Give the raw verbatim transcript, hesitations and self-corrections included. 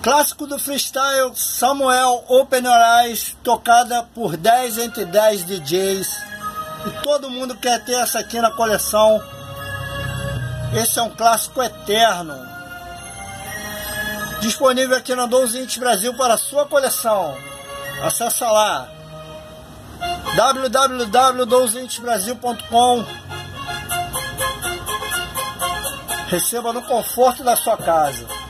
Clássico do freestyle, Samuel Open Horizon, tocada por dez entre dez D Js. E todo mundo quer ter essa aqui na coleção. Esse é um clássico eterno. Disponível aqui na doze Inch Brasil para a sua coleção. Acesse lá w w w ponto doze inch brasil ponto com. Receba no conforto da sua casa.